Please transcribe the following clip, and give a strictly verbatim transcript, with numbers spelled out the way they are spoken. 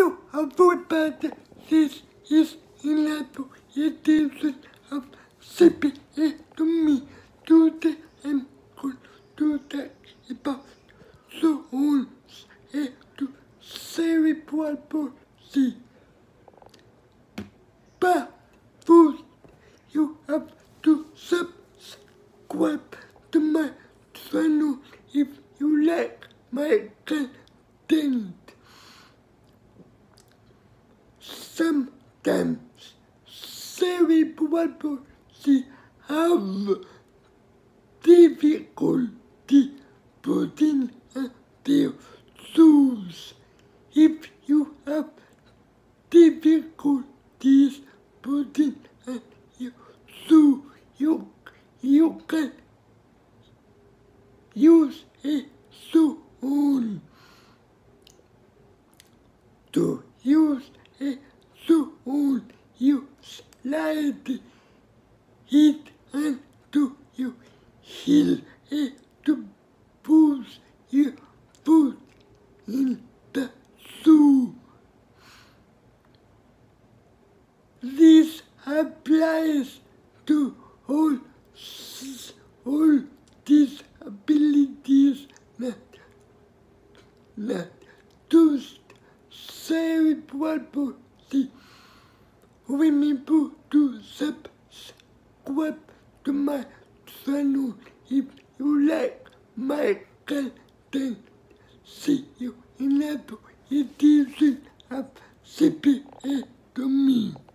Hello, everybody. This is another edition of C P A to me. Today I'm going to talk about the rules to cerebral palsy. But first, you have to subscribe to my channel if you like my content. Sometimes cerebral palsy have difficulty putting on their shoes. If you have difficulties putting on your shoe, you, you can use a shoe. To use a shoe, you slide it onto your heel to push your foot in the shoe. This applies to all, all disabilities, not, not just cerebral palsy. Remember to subscribe to my channel if you like my content. See you in another edition of C P A to me.